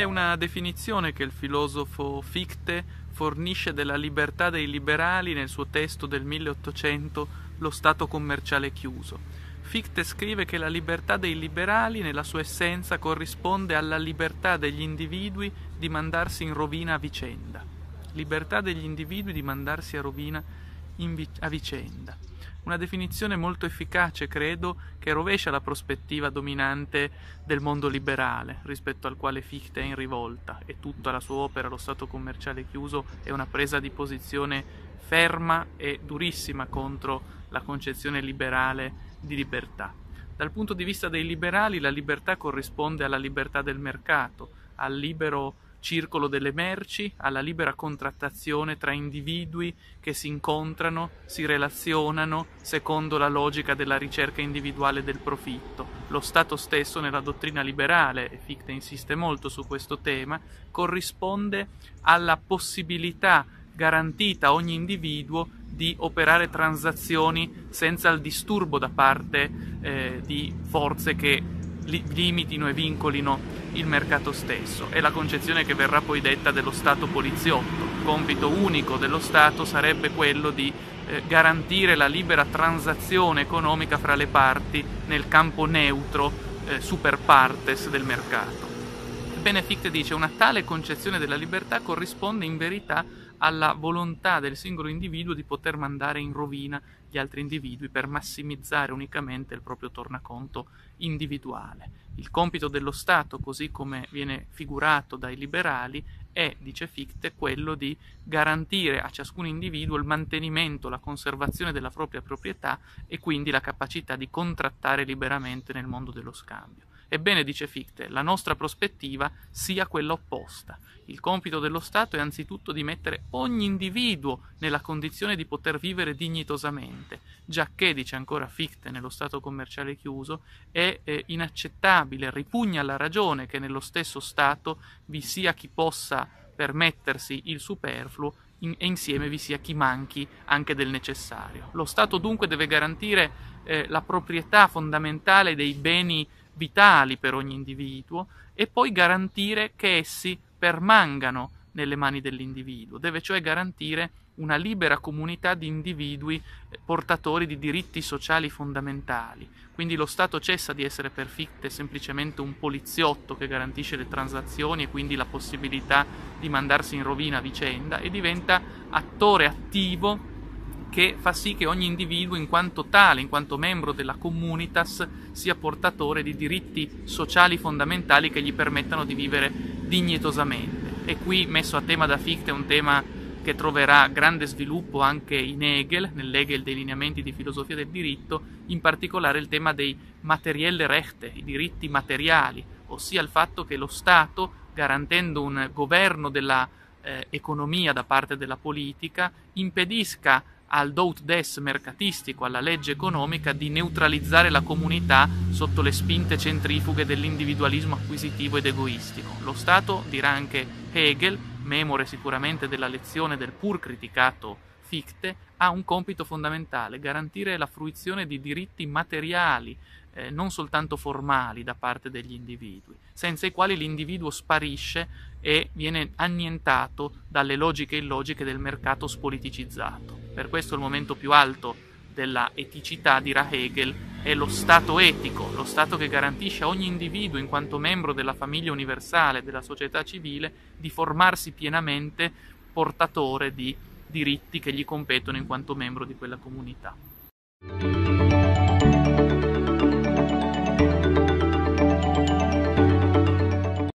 È una definizione che il filosofo Fichte fornisce della libertà dei liberali nel suo testo del 1800, Lo Stato commerciale chiuso. Fichte scrive che la libertà dei liberali nella sua essenza corrisponde alla libertà degli individui di mandarsi in rovina a vicenda. Libertà degli individui di mandarsi a rovina a vicenda. Una definizione molto efficace, credo, che rovescia la prospettiva dominante del mondo liberale, rispetto al quale Fichte è in rivolta, e tutta la sua opera, Lo Stato commerciale chiuso, è una presa di posizione ferma e durissima contro la concezione liberale di libertà. Dal punto di vista dei liberali, la libertà corrisponde alla libertà del mercato, al libero circolo delle merci, alla libera contrattazione tra individui che si incontrano, si relazionano secondo la logica della ricerca individuale del profitto. Lo Stato stesso, nella dottrina liberale, e Fichte insiste molto su questo tema, corrisponde alla possibilità garantita a ogni individuo di operare transazioni senza il disturbo da parte di forze che limitino e vincolino il mercato stesso. È la concezione che verrà poi detta dello Stato poliziotto. Il compito unico dello Stato sarebbe quello di garantire la libera transazione economica fra le parti nel campo neutro super partes del mercato. Ebbene, Fichte dice: una tale concezione della libertà corrisponde in verità alla volontà del singolo individuo di poter mandare in rovina gli altri individui per massimizzare unicamente il proprio tornaconto individuale. Il compito dello Stato, così come viene figurato dai liberali, è, dice Fichte, quello di garantire a ciascun individuo il mantenimento, la conservazione della propria proprietà e quindi la capacità di contrattare liberamente nel mondo dello scambio. Ebbene, dice Fichte, la nostra prospettiva sia quella opposta. Il compito dello Stato è anzitutto di mettere ogni individuo nella condizione di poter vivere dignitosamente, giacché, dice ancora Fichte nello Stato commerciale chiuso, è inaccettabile, ripugna alla ragione che nello stesso Stato vi sia chi possa permettersi il superfluo e insieme vi sia chi manchi anche del necessario. Lo Stato dunque deve garantire la proprietà fondamentale dei beni vitali per ogni individuo e poi garantire che essi permangano nelle mani dell'individuo. Deve cioè garantire una libera comunità di individui portatori di diritti sociali fondamentali. Quindi lo Stato cessa di essere per Fichte semplicemente un poliziotto che garantisce le transazioni e quindi la possibilità di mandarsi in rovina a vicenda, e diventa attore attivo che fa sì che ogni individuo, in quanto tale, in quanto membro della communitas, sia portatore di diritti sociali fondamentali che gli permettano di vivere dignitosamente. E qui, messo a tema da Fichte, un tema che troverà grande sviluppo anche in Hegel, nell'Hegel dei lineamenti di filosofia del diritto, in particolare il tema dei materielle rechte, i diritti materiali, ossia il fatto che lo Stato, garantendo un governo della economia da parte della politica, impedisca al do ut des mercatistico, alla legge economica, di neutralizzare la comunità sotto le spinte centrifughe dell'individualismo acquisitivo ed egoistico. Lo Stato, dirà anche Hegel, memore sicuramente della lezione del pur criticato Fichte, ha un compito fondamentale: garantire la fruizione di diritti materiali, non soltanto formali, da parte degli individui, senza i quali l'individuo sparisce e viene annientato dalle logiche illogiche del mercato spoliticizzato. Per questo il momento più alto della eticità, dirà Hegel, è lo Stato etico, lo Stato che garantisce a ogni individuo, in quanto membro della famiglia universale, della società civile, di formarsi pienamente portatore di diritti che gli competono in quanto membro di quella comunità.